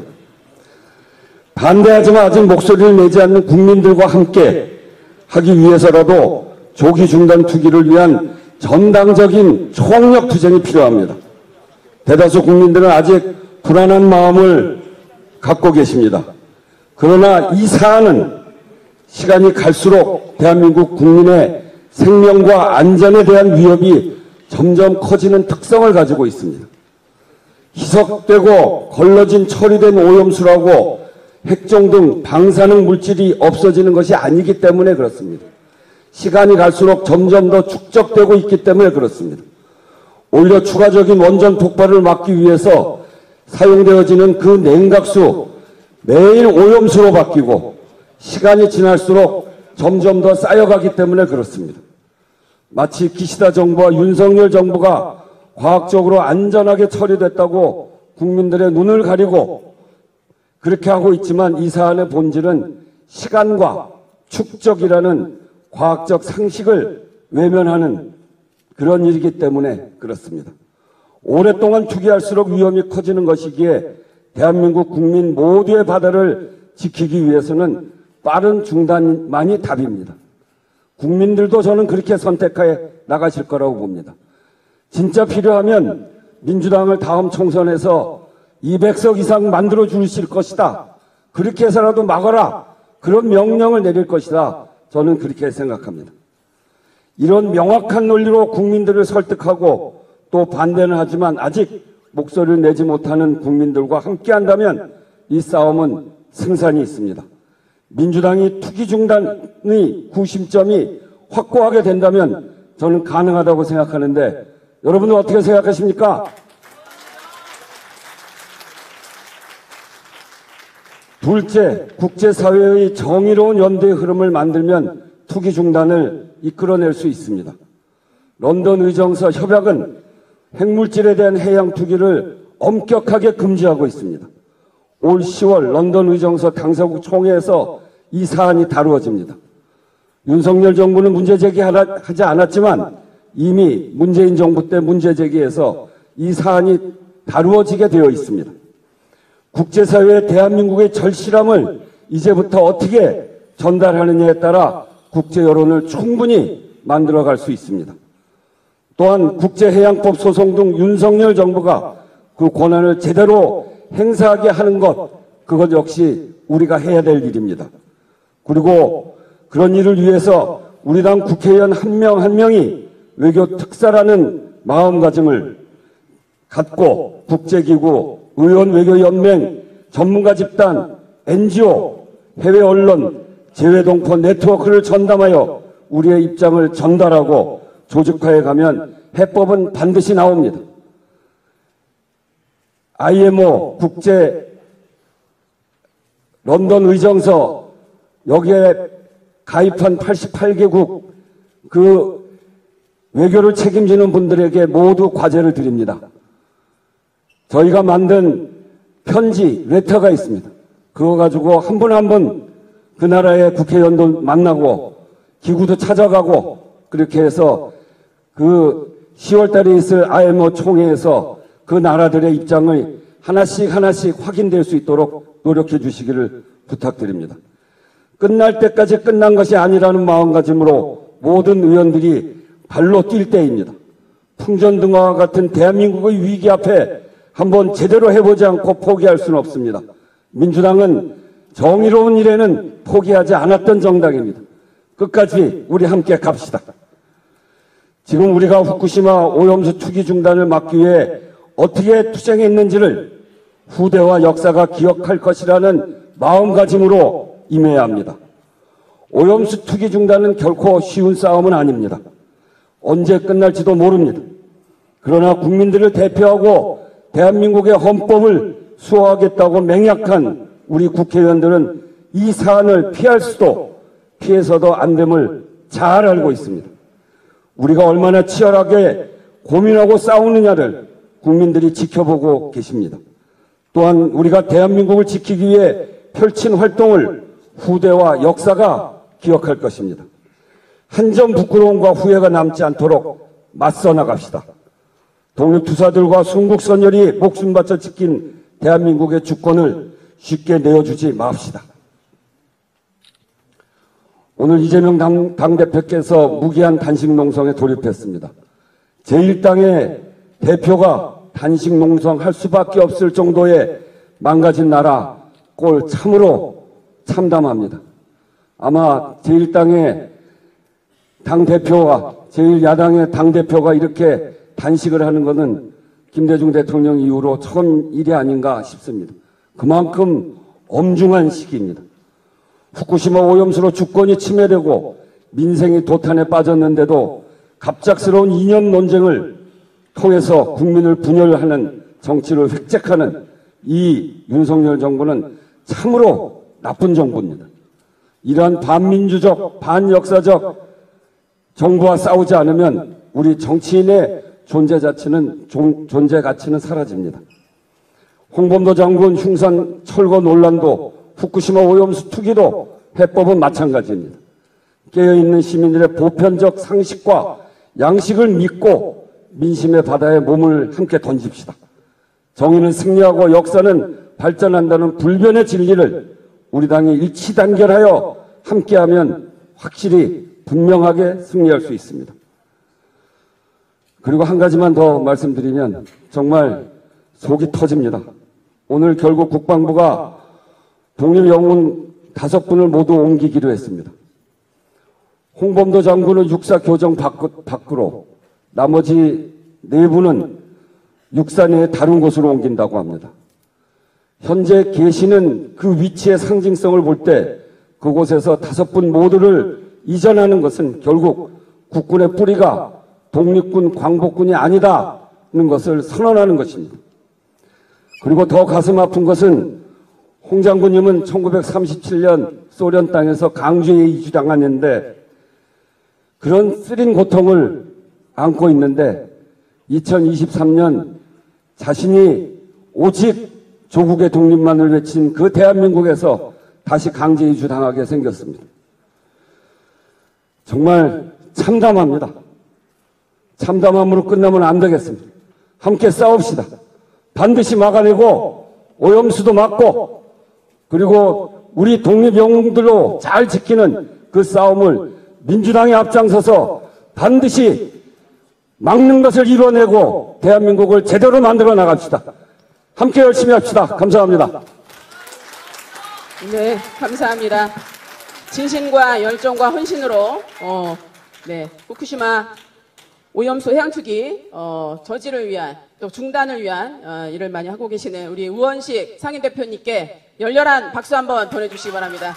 반대하지만 아직 목소리를 내지 않는 국민들과 함께 하기 위해서라도 조기 중단 투기를 위한 전당적인 총력 투쟁이 필요합니다. 대다수 국민들은 아직 불안한 마음을 갖고 계십니다. 그러나 이 사안은 시간이 갈수록 대한민국 국민의 생명과 안전에 대한 위협이 점점 커지는 특성을 가지고 있습니다. 희석되고 걸러진 처리된 오염수라고 핵종 등 방사능 물질이 없어지는 것이 아니기 때문에 그렇습니다. 시간이 갈수록 점점 더 축적되고 있기 때문에 그렇습니다. 오히려 추가적인 원전 폭발을 막기 위해서 사용되어지는 그 냉각수 매일 오염수로 바뀌고 시간이 지날수록 점점 더 쌓여가기 때문에 그렇습니다. 마치 기시다 정부와 윤석열 정부가 과학적으로 안전하게 처리됐다고 국민들의 눈을 가리고 그렇게 하고 있지만 이 사안의 본질은 시간과 축적이라는 과학적 상식을 외면하는 그런 일이기 때문에 그렇습니다. 오랫동안 투기할수록 위험이 커지는 것이기에 대한민국 국민 모두의 바다를 지키기 위해서는 빠른 중단만이 답입니다. 국민들도 저는 그렇게 선택해 나가실 거라고 봅니다. 진짜 필요하면 민주당을 다음 총선에서 이백 석 이상 만들어 주실 것이다. 그렇게 해서라도 막아라. 그런 명령을 내릴 것이다. 저는 그렇게 생각합니다. 이런 명확한 논리로 국민들을 설득하고 또 반대는 하지만 아직 목소리를 내지 못하는 국민들과 함께한다면 이 싸움은 승산이 있습니다. 민주당이 투기 중단의 구심점이 확고하게 된다면 저는 가능하다고 생각하는데 여러분은 어떻게 생각하십니까? 둘째, 국제사회의 정의로운 연대의 흐름을 만들면 투기 중단을 이끌어낼 수 있습니다. 런던 의정서 협약은 핵물질에 대한 해양 투기를 엄격하게 금지하고 있습니다. 올 시월 런던 의정서 당사국 총회에서 이 사안이 다루어집니다. 윤석열 정부는 문제 제기하지 않았지만 이미 문재인 정부 때 문제 제기해서 이 사안이 다루어지게 되어 있습니다. 국제사회에 대한민국의 절실함을 이제부터 어떻게 전달하느냐에 따라 국제 여론을 충분히 만들어갈 수 있습니다. 또한 국제해양법 소송 등 윤석열 정부가 그 권한을 제대로 행사하게 하는 것, 그것 역시 우리가 해야 될 일입니다. 그리고 그런 일을 위해서 우리 당 국회의원 한 명 한 명이 외교 특사라는 마음가짐을 갖고 국제기구, 의원외교연맹, 전문가 집단, 엔지오, 해외 언론, 재외동포 네트워크를 전담하여 우리의 입장을 전달하고 조직화해 가면 해법은 반드시 나옵니다. 아이엠오 국제 런던 의정서 여기에 가입한 팔십팔 개국 그 외교를 책임지는 분들에게 모두 과제를 드립니다. 저희가 만든 편지, 레터가 있습니다. 그거 가지고 한 분 한 분 그 나라의 국회의원도 만나고 기구도 찾아가고 그렇게 해서 그 시월 달에 있을 아이엠오 총회에서 그 나라들의 입장을 하나씩 하나씩 확인될 수 있도록 노력해 주시기를 부탁드립니다. 끝날 때까지 끝난 것이 아니라는 마음가짐으로 모든 의원들이 발로 뛸 때입니다. 풍전등화와 같은 대한민국의 위기 앞에 한번 제대로 해보지 않고 포기할 수는 없습니다. 민주당은 정의로운 일에는 포기하지 않았던 정당입니다. 끝까지 우리 함께 갑시다. 지금 우리가 후쿠시마 오염수 투기 중단을 막기 위해 어떻게 투쟁했는지를 후대와 역사가 기억할 것이라는 마음가짐으로 임해야 합니다. 오염수 투기 중단은 결코 쉬운 싸움은 아닙니다. 언제 끝날지도 모릅니다. 그러나 국민들을 대표하고 대한민국의 헌법을 수호하겠다고 맹약한 우리 국회의원들은 이 사안을 피할 수도 피해서도 안 됨을 잘 알고 있습니다. 우리가 얼마나 치열하게 고민하고 싸우느냐를 국민들이 지켜보고 계십니다. 또한 우리가 대한민국을 지키기 위해 펼친 활동을 후대와 역사가 기억할 것입니다. 한 점 부끄러움과 후회가 남지 않도록 맞서 나갑시다. 독립투사들과 순국선열이 목숨 바쳐 지킨 대한민국의 주권을 쉽게 내어주지 맙시다. 오늘 이재명 당, 당대표께서 무기한 단식농성에 돌입했습니다. 제일 당의 대표가 단식농성 할 수밖에 없을 정도의 망가진 나라 꼴 참으로 참담합니다. 아마 제일 당의 당대표와 제일 야당의 당대표가 이렇게 단식을 하는 것은 김대중 대통령 이후로 처음 일이 아닌가 싶습니다. 그만큼 엄중한 시기입니다. 후쿠시마 오염수로 주권이 침해되고 민생이 도탄에 빠졌는데도 갑작스러운 이념 논쟁을 통해서 국민을 분열하는 정치를 획책하는 이 윤석열 정부는 참으로 나쁜 정부입니다. 이러한 반민주적, 반역사적 정부와 싸우지 않으면 우리 정치인의 존재 자체는, 존재 가치는 사라집니다. 홍범도 장군 흉산 철거 논란도 후쿠시마 오염수 투기도 해법은 마찬가지입니다. 깨어있는 시민들의 보편적 상식과 양식을 믿고 민심의 바다에 몸을 함께 던집시다. 정의는 승리하고 역사는 발전한다는 불변의 진리를 우리 당이 일치 단결하여 함께하면 확실히 분명하게 승리할 수 있습니다. 그리고 한 가지만 더 말씀드리면 정말 속이 터집니다. 오늘 결국 국방부가 독립 영웅 다섯 분을 모두 옮기기로 했습니다. 홍범도 장군은 육사 교정 밖으로, 나머지 네 분은 육사 내에 다른 곳으로 옮긴다고 합니다. 현재 계시는 그 위치의 상징성을 볼 때 그곳에서 다섯 분 모두를 이전하는 것은 결국 국군의 뿌리가 독립군, 광복군이 아니다는 것을 선언하는 것입니다. 그리고 더 가슴 아픈 것은 홍 장군님은 천구백삼십칠 년 소련 땅에서 강제에 이주당했는데 그런 쓰린 고통을 안고 있는데 이천이십삼 년 자신이 오직 조국의 독립만을 외친 그 대한민국에서 다시 강제 이주당하게 생겼습니다. 정말 참담합니다. 참담함으로 끝나면 안 되겠습니다. 함께 싸웁시다. 반드시 막아내고 오염수도 막고 그리고 우리 독립영웅들로 잘 지키는 그 싸움을 민주당이 앞장서서 반드시 막는 것을 이뤄내고 대한민국을 제대로 만들어 나갑시다. 함께 열심히 합시다. 감사합니다. 네, 감사합니다. 진심과 열정과 헌신으로 어, 네, 후쿠시마 오염수 해양투기 어, 저지를 위한 또 중단을 위한 어, 일을 많이 하고 계시는 우리 우원식 상임대표님께 열렬한 박수 한번 보내주시기 바랍니다.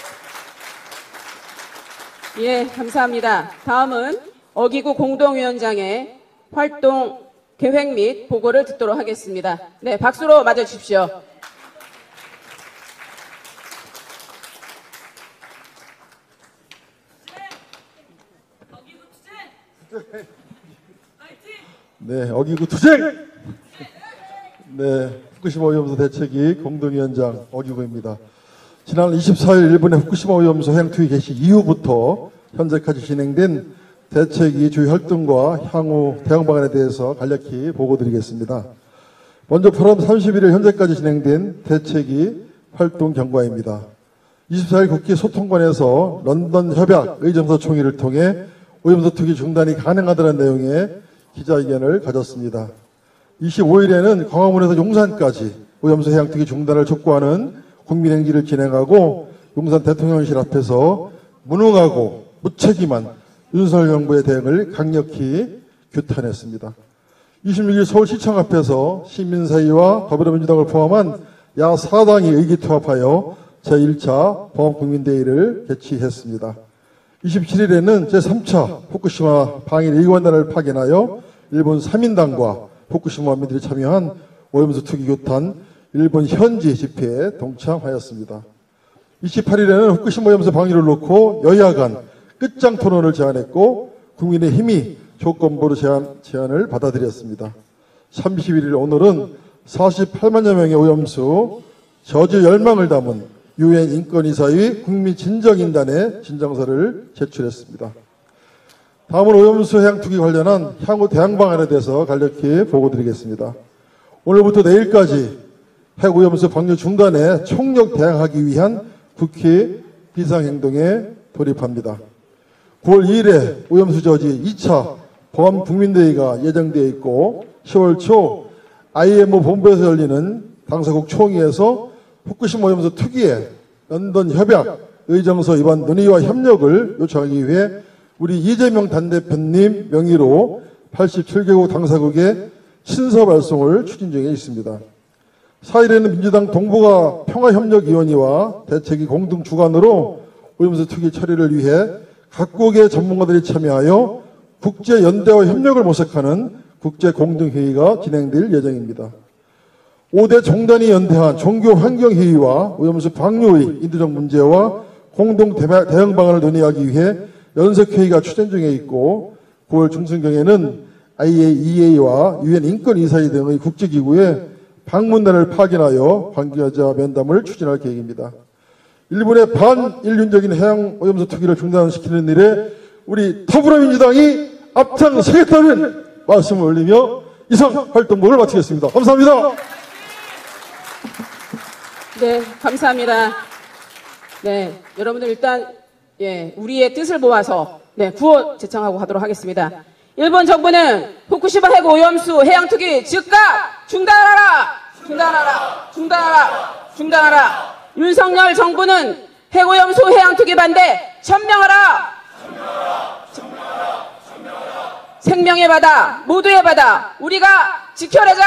예, 감사합니다. 다음은 어기구 공동위원장의 활동 계획 및 보고를 듣도록 하겠습니다. 네, 박수로 맞아주십시오. 네, 어기구 투쟁! 네, 후쿠시마 오염수 대책위 공동위원장 어기구입니다. 지난 이십사 일 일본의 후쿠시마 오염수 해양투기 개시 이후부터 현재까지 진행된 대책위 주요 활동과 향후 대응 방안에 대해서 간략히 보고드리겠습니다. 먼저 팔월 삼십일 일 현재까지 진행된 대책위 활동 경과입니다. 이십사 일 국회 소통관에서 런던 협약 의정서 총회를 통해 오염수 투기 중단이 가능하다는 내용의 기자회견을 가졌습니다. 이십오 일에는 광화문에서 용산까지 오염수 해양 투기 중단을 촉구하는 국민행진을 진행하고 용산 대통령실 앞에서 무능하고 무책임한 윤석열 정부의 대응을 강력히 규탄했습니다. 이십육 일 서울시청 앞에서 시민사회와 더불어민주당을 포함한 야사당이 의기투합하여 제일 차 보험국민대회를 개최했습니다. 이십칠 일에는 제삼 차 후쿠시마 방일 의원단을 파견하여 일본 삼 인당과 후쿠시마 원민들이 참여한 오염수 투기 규탄 일본 현지 집회에 동참하였습니다. 이십팔 일에는 후쿠시마 오염수 방류를 놓고 여야 간 끝장 토론을 제안했고 국민의힘이 조건부로 제안, 제안을 받아들였습니다. 삼십일 일 오늘은 사십팔만여 명의 오염수 저주 열망을 담은 유엔 인권이사회 국민진정인단의 진정서를 제출했습니다. 다음은 오염수 해양 투기 관련한 향후 대응 방안에 대해서 간략히 보고드리겠습니다. 오늘부터 내일까지 핵오염수 방류 중단에 총력 대응하기 위한 국회 비상행동에 돌입합니다. 구월 이일에 오염수 저지 이 차 보안국민대회가 예정되어 있고 시월 초 아이엠오 본부에서 열리는 당사국 총회에서 후쿠시마 오염수 투기의 런던 협약 의정서 위반 논의와 협력을 요청하기 위해 우리 이재명 당대표님 명의로 팔십칠 개국 당사국에 친서 발송을 추진 중에 있습니다. 사 일에는 민주당 동북아 평화협력위원회와 대책위 공동 주관으로 오염수 투기 처리를 위해 각국의 전문가들이 참여하여 국제연대와 협력을 모색하는 국제공동회의가 진행될 예정입니다. 오 대 종단이 연대한 종교환경회의와 오염수 방류의 인도적 문제와 공동 대응 방안을 논의하기 위해 연석회의가 추진 중에 있고 구월 중순경에는 아이에이이에이와 유엔 인권이사회 등의 국제기구에 방문단을 파견하여 관계자 면담을 추진할 계획입니다. 일본의 반인륜적인 해양 오염수 투기를 중단시키는 일에 우리 더불어민주당이 앞장서겠다는 말씀을 올리며 이상 활동부를 마치겠습니다. 감사합니다. 네, 감사합니다. 네, 여러분들 일단 예, 우리의 뜻을 모아서 네, 구호 제청하고 가도록 하겠습니다. 일본 정부는 후쿠시마 핵 오염수 해양 투기 즉각 중단하라! 중단하라! 중단하라! 중단하라! 윤석열 정부는 핵 오염수 해양 투기 반대 천명하라! 생명의 바다, 모두의 바다, 우리가 지켜내자!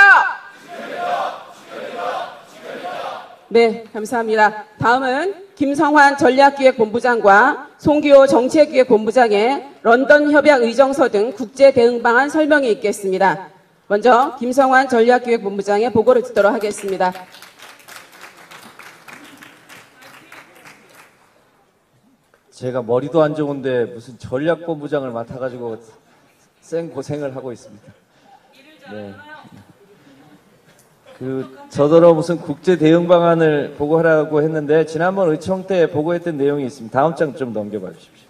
네, 감사합니다. 다음은 김성환 전략기획본부장과 송기호 정책기획본부장의 런던 협약 의정서 등 국제 대응 방안 설명이 있겠습니다. 먼저 김성환 전략기획본부장의 보고를 듣도록 하겠습니다. 제가 머리도 안 좋은데 무슨 전략본부장을 맡아가지고 쌩 고생을 하고 있습니다. 네. 그 저더러 무슨 국제 대응 방안을 보고하라고 했는데 지난번 의총 때 보고했던 내용이 있습니다. 다음 장 좀 넘겨봐 주십시오.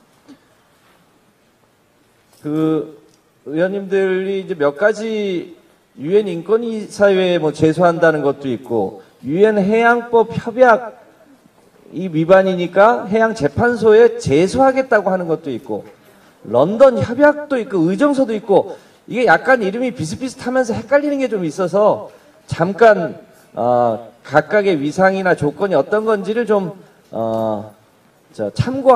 그 의원님들이 이제 몇 가지 유엔 인권이사회에 뭐 제소한다는 것도 있고 유엔 해양법 협약 이 위반이니까 해양 재판소에 제소하겠다고 하는 것도 있고 런던 협약도 있고 의정서도 있고 이게 약간 이름이 비슷비슷하면서 헷갈리는 게 좀 있어서 잠깐 어, 각각의 위상이나 조건이 어떤 건지를 좀 어, 저,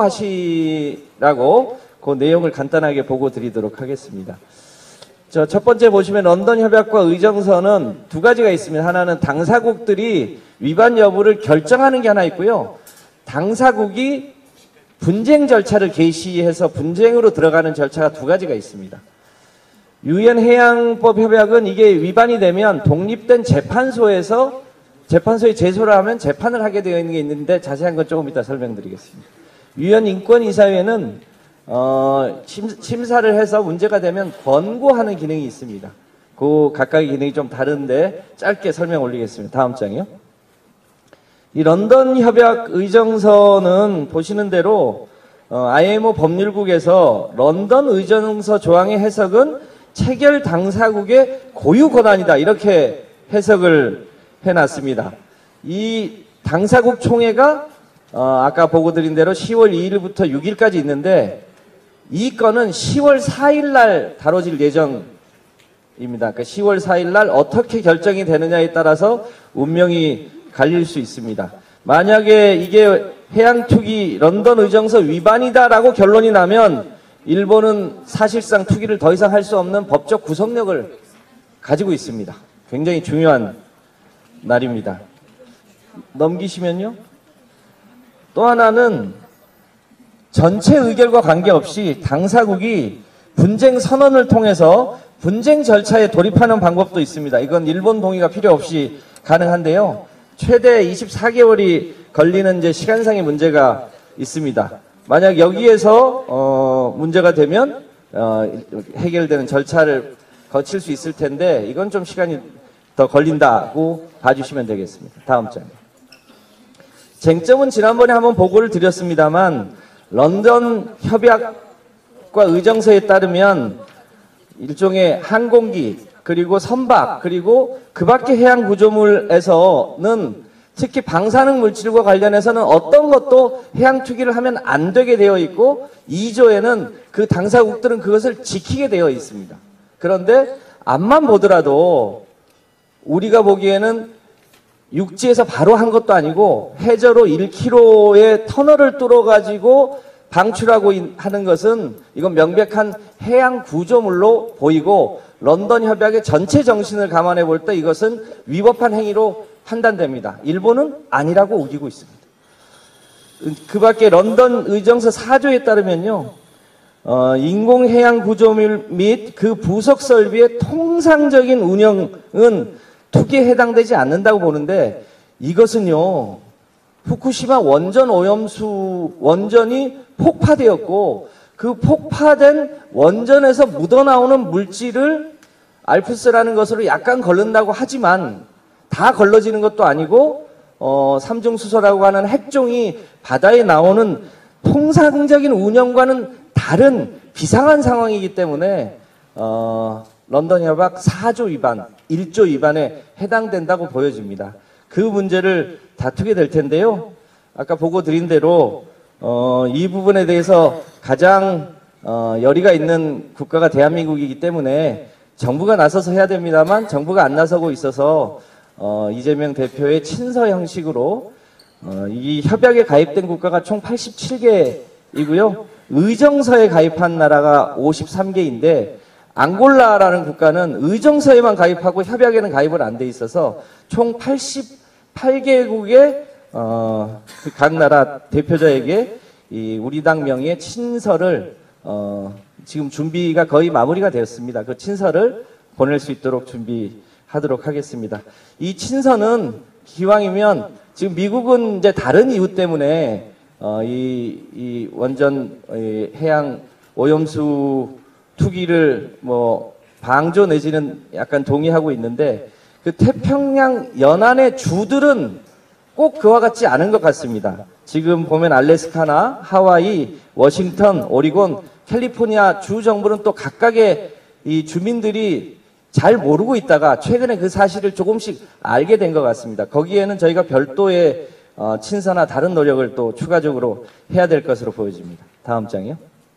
참고하시라고 그 내용을 간단하게 보고 드리도록 하겠습니다. 저, 첫 번째 보시면 런던 협약과 의정서는 두 가지가 있습니다. 하나는 당사국들이 위반 여부를 결정하는 게 하나 있고요. 당사국이 분쟁 절차를 개시해서 분쟁으로 들어가는 절차가 두 가지가 있습니다. 유엔 해양법 협약은 이게 위반이 되면 독립된 재판소에서 재판소에 제소를 하면 재판을 하게 되어 있는 게 있는데 자세한 건 조금 이따 설명드리겠습니다. 유엔 인권이사회는 어, 심, 심사를 해서 문제가 되면 권고하는 기능이 있습니다. 그 각각의 기능이 좀 다른데 짧게 설명 올리겠습니다. 다음 장이요. 이 런던 협약 의정서는 보시는 대로 어, 아이엠오 법률국에서 런던 의정서 조항의 해석은 체결 당사국의 고유 권한이다 이렇게 해석을 해놨습니다. 이 당사국 총회가 어, 아까 보고 드린 대로 시월 이일부터 육일까지 있는데 이 건은 시월 사일 날 다뤄질 예정입니다. 그러니까 시월 사일 날 어떻게 결정이 되느냐에 따라서 운명이 갈릴 수 있습니다. 만약에 이게 해양투기 런던 의정서 위반이다라고 결론이 나면 일본은 사실상 투기를 더 이상 할 수 없는 법적 구속력을 가지고 있습니다. 굉장히 중요한 날입니다. 넘기시면요. 또 하나는 전체 의결과 관계없이 당사국이 분쟁 선언을 통해서 분쟁 절차에 돌입하는 방법도 있습니다. 이건 일본 동의가 필요 없이 가능한데요. 최대 이십사 개월이 걸리는 이제 시간상의 문제가 있습니다. 만약 여기에서 어, 문제가 되면 어, 해결되는 절차를 거칠 수 있을 텐데 이건 좀 시간이 더 걸린다고 봐주시면 되겠습니다. 다음 장. 쟁점은 지난번에 한번 보고를 드렸습니다만 런던 협약과 의정서에 따르면 일종의 항공기 그리고 선박 그리고 그 밖의 해양 구조물에서는 특히 방사능 물질과 관련해서는 어떤 것도 해양 투기를 하면 안 되게 되어 있고 이 조에는 그 당사국들은 그것을 지키게 되어 있습니다. 그런데 앞만 보더라도 우리가 보기에는 육지에서 바로 한 것도 아니고 해저로 일 킬로미터의 터널을 뚫어가지고 방출하고 인- 하는 것은 이건 명백한 해양 구조물로 보이고 런던 협약의 전체 정신을 감안해 볼 때 이것은 위법한 행위로 판단됩니다. 일본은 아니라고 우기고 있습니다. 그 밖에 런던 의정서 사 조에 따르면요, 어, 인공해양 구조물 및 그 부속 설비의 통상적인 운영은 투기에 해당되지 않는다고 보는데 이것은요, 후쿠시마 원전 오염수 원전이 폭파되었고 그 폭파된 원전에서 묻어나오는 물질을 알프스라는 것으로 약간 걸른다고 하지만 다 걸러지는 것도 아니고 어, 삼중수소라고 하는 핵종이 바다에 나오는 통상적인 운영과는 다른 비상한 상황이기 때문에 어, 런던 협약 사 조 위반, 일 조 위반에 해당된다고 보여집니다. 그 문제를 다투게 될 텐데요. 아까 보고 드린 대로 어, 이 부분에 대해서 가장 어, 열의가 있는 국가가 대한민국이기 때문에 정부가 나서서 해야 됩니다만 정부가 안 나서고 있어서 어, 이재명 대표의 친서 형식으로 어, 이 협약에 가입된 국가가 총 팔십칠 개이고요. 의정서에 가입한 나라가 오십삼 개인데 앙골라라는 국가는 의정서에만 가입하고 협약에는 가입을 안 돼 있어서 총 팔십팔 개국의 어, 그 각 나라 대표자에게 이 우리 당 명의의 친서를 어, 지금 준비가 거의 마무리가 되었습니다. 그 친서를 보낼 수 있도록 준비하도록 하겠습니다. 이 친서는 기왕이면 지금 미국은 이제 다른 이유 때문에 어, 이, 이 원전 이 해양 오염수 투기를 뭐 방조 내지는 약간 동의하고 있는데 그 태평양 연안의 주들은 꼭 그와 같지 않은 것 같습니다. 지금 보면 알래스카나 하와이, 워싱턴, 오리곤, 캘리포니아 주 정부는 또 각각의 이 주민들이 잘 모르고 있다가 최근에 그 사실을 조금씩 알게 된 것 같습니다. 거기에는 저희가 별도의 어, 친서나 다른 노력을 또 추가적으로 해야 될 것으로 보여집니다. 다음 장이요.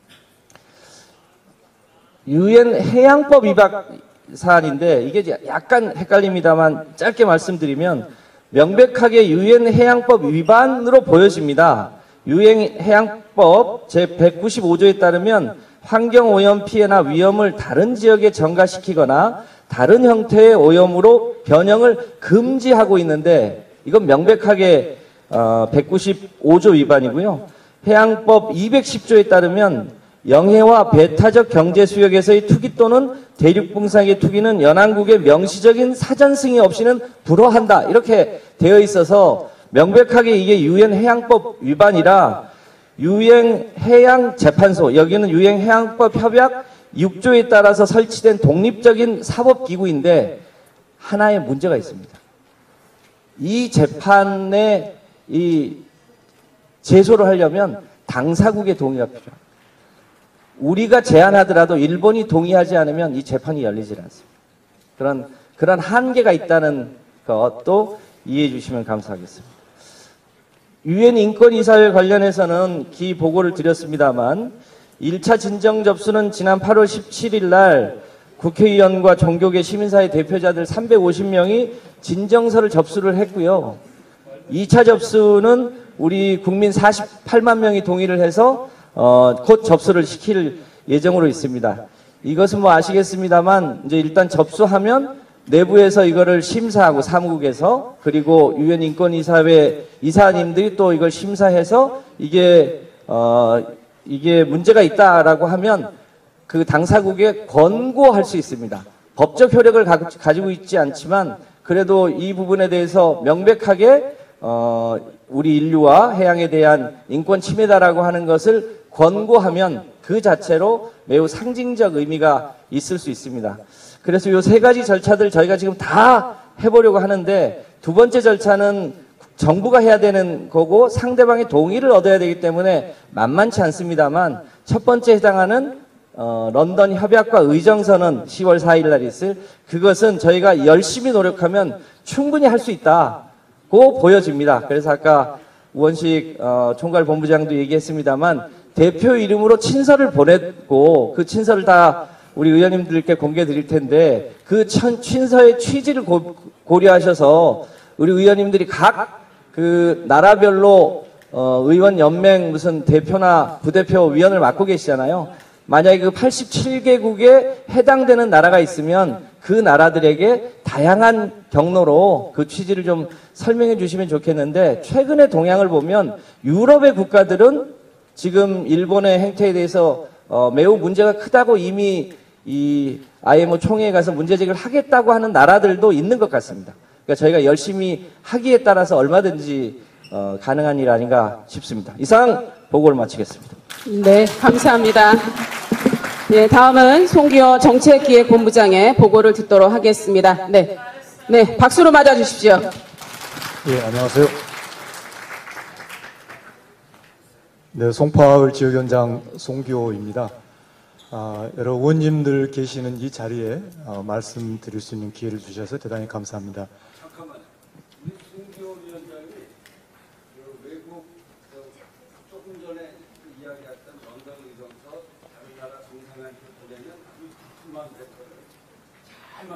유엔 해양법 위반 사안인데 이게 약간 헷갈립니다만 짧게 말씀드리면 명백하게 유엔 해양법 위반으로 보여집니다. 유엔 해양법 제백구십오 조에 따르면 환경오염 피해나 위험을 다른 지역에 전가시키거나 다른 형태의 오염으로 변형을 금지하고 있는데 이건 명백하게 어, 백구십오 조 위반이고요. 해양법 이백십 조에 따르면 영해와 배타적 경제 수역에서의 투기 또는 대륙붕상의 투기는 연안국의 명시적인 사전 승인 없이는 불허한다. 이렇게 되어 있어서 명백하게 이게 유엔 해양법 위반이라 유엔 해양재판소, 여기는 유엔 해양법 협약 육 조에 따라서 설치된 독립적인 사법기구인데 하나의 문제가 있습니다. 이 재판에 이 제소를 하려면 당사국의 동의가 필요합니다. 우리가 제안하더라도 일본이 동의하지 않으면 이 재판이 열리질 않습니다. 그런, 그런 한계가 있다는 것도 이해해 주시면 감사하겠습니다. 유엔 인권이사회 관련해서는 기 보고를 드렸습니다만 일 차 진정 접수는 지난 팔월 십칠일 날 국회의원과 종교계 시민사회 대표자들 삼백오십 명이 진정서를 접수를 했고요. 이 차 접수는 우리 국민 사십팔만 명이 동의를 해서 어, 곧 접수를 시킬 예정으로 있습니다. 이것은 뭐 아시겠습니다만 이제 일단 접수하면 내부에서 이거를 심사하고 사무국에서 그리고 유엔 인권이사회 이사님들이 또 이걸 심사해서 이게 어, 이게 문제가 있다라고 하면 그 당사국에 권고할 수 있습니다. 법적 효력을 가, 가지고 있지 않지만 그래도 이 부분에 대해서 명백하게 어, 우리 인류와 해양에 대한 인권 침해다라고 하는 것을 권고하면 그 자체로 매우 상징적 의미가 있을 수 있습니다. 그래서 이 세 가지 절차들 저희가 지금 다 해보려고 하는데 두 번째 절차는 정부가 해야 되는 거고 상대방의 동의를 얻어야 되기 때문에 만만치 않습니다만 첫 번째 해당하는 어, 런던 협약과 의정서는 시월 사일 날 있을 그것은 저희가 열심히 노력하면 충분히 할 수 있다고 보여집니다. 그래서 아까 우원식 어, 총괄본부장도 얘기했습니다만 대표 이름으로 친서를 보냈고 그 친서를 다 우리 의원님들께 공개해 드릴 텐데 그 천, 친서의 취지를 고, 고려하셔서 우리 의원님들이 각 그 나라별로 어, 의원 연맹 무슨 대표나 부대표 위원을 맡고 계시잖아요. 만약에 그 팔십칠 개국에 해당되는 나라가 있으면 그 나라들에게 다양한 경로로 그 취지를 좀 설명해 주시면 좋겠는데, 최근의 동향을 보면 유럽의 국가들은 지금 일본의 행태에 대해서 어, 매우 문제가 크다고 이미 이 아이엠오 총회에 가서 문제 제기를 하겠다고 하는 나라들도 있는 것 같습니다. 그러니까 저희가 열심히 하기에 따라서 얼마든지 어, 가능한 일 아닌가 싶습니다. 이상 보고를 마치겠습니다. 네, 감사합니다. 네, 다음은 송기호 정책기획본부장의 보고를 듣도록 하겠습니다. 네, 네, 박수로 맞아주십시오. 예, 안녕하세요. 네, 송파을 지역위원장 송기호입니다. 아, 여러 의원님들 계시는 이 자리에 어, 말씀드릴 수 있는 기회를 주셔서 대단히 감사합니다. 잠깐만, 우리 송기호 위원장이 그 외국 그 조금 전에 그 이야기했던 런던 의정서 다른 나라 정상한테 보내면 아주 두툼한 대표를 잘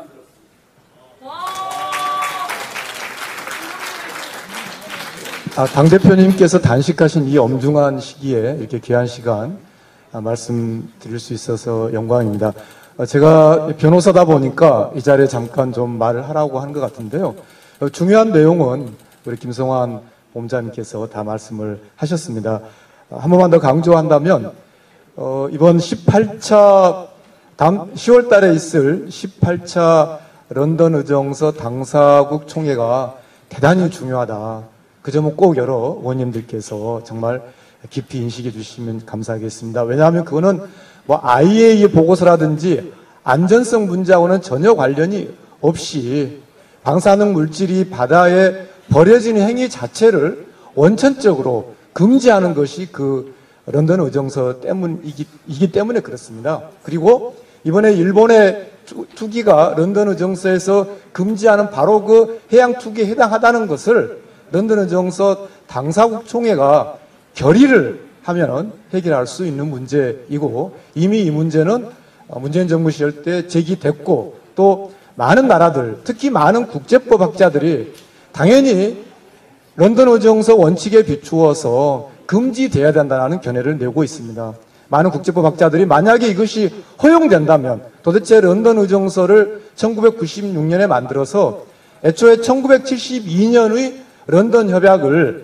만들었습니다. 아, 당대표님께서 단식하신 이 엄중한 시기에 이렇게 귀한 시간 아, 말씀드릴 수 있어서 영광입니다. 어, 제가 변호사다 보니까 이 자리에 잠깐 좀 말을 하라고 하는 것 같은데요. 어, 중요한 내용은 우리 김성환 본부장님께서 다 말씀을 하셨습니다. 어, 한 번만 더 강조한다면 어, 이번 십팔 차 다음 시월 달에 있을 십팔 차 런던 의정서 당사국 총회가 대단히 중요하다. 그 점은 꼭 여러 의원님들께서 정말 깊이 인식해 주시면 감사하겠습니다. 왜냐하면 그거는 뭐 아이에이이에이 보고서라든지 안전성 문제하고는 전혀 관련이 없이 방사능 물질이 바다에 버려지는 행위 자체를 원천적으로 금지하는 것이 그 런던 의정서 때문이기 이기 때문에 그렇습니다. 그리고 이번에 일본의 투기가 런던 의정서에서 금지하는 바로 그 해양 투기에 해당하다는 것을 런던 의정서 당사국 총회가 결의를 하면 해결할 수 있는 문제이고, 이미 이 문제는 문재인 정부 시절 때 제기됐고, 또 많은 나라들, 특히 많은 국제법 학자들이 당연히 런던 의정서 원칙에 비추어서 금지돼야 된다는 견해를 내고 있습니다. 많은 국제법 학자들이 만약에 이것이 허용된다면 도대체 런던 의정서를 천구백구십육 년에 만들어서 애초에 천구백칠십이 년의 런던 협약을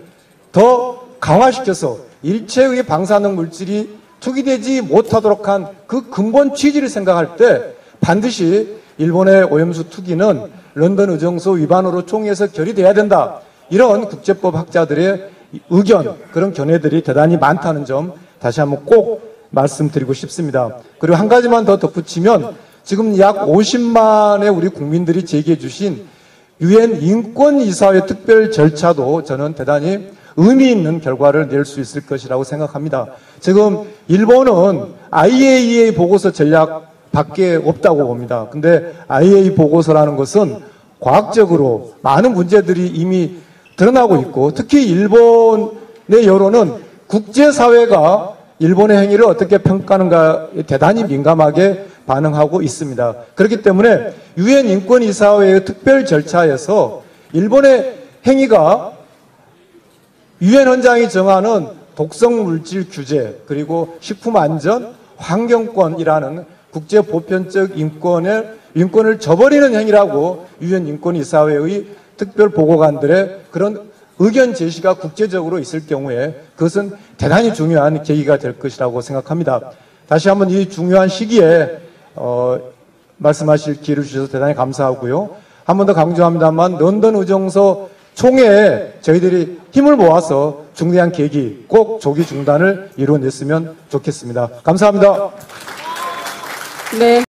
더 강화시켜서 일체의 방사능 물질이 투기되지 못하도록 한 그 근본 취지를 생각할 때 반드시 일본의 오염수 투기는 런던 의정서 위반으로 총회에서 결의돼야 된다. 이런 국제법 학자들의 의견, 그런 견해들이 대단히 많다는 점 다시 한번 꼭 말씀드리고 싶습니다. 그리고 한 가지만 더 덧붙이면 지금 약 오십만의 우리 국민들이 제기해 주신 유엔 인권이사회 특별 절차도 저는 대단히 의미 있는 결과를 낼 수 있을 것이라고 생각합니다. 지금 일본은 아이에이이에이 보고서 전략 밖에 없다고 봅니다. 근데 아이에이이에이 보고서라는 것은 과학적으로 많은 문제들이 이미 드러나고 있고, 특히 일본의 여론은 국제사회가 일본의 행위를 어떻게 평가하는가에 대단히 민감하게 반응하고 있습니다. 그렇기 때문에 유엔 인권이사회의 특별 절차에서 일본의 행위가 유엔 헌장이 정하는 독성 물질 규제, 그리고 식품 안전, 환경권이라는 국제 보편적 인권을 인권을 저버리는 행위라고 유엔 인권이사회의 특별 보고관들의 그런 의견 제시가 국제적으로 있을 경우에 그것은 대단히 중요한 계기가 될 것이라고 생각합니다. 다시 한번 이 중요한 시기에 어, 말씀하실 기회를 주셔서 대단히 감사하고요. 한 번 더 강조합니다만 런던 의정서 총회에 저희들이 힘을 모아서 중대한 계기, 꼭 조기 중단을 이뤄냈으면 좋겠습니다. 감사합니다. 네.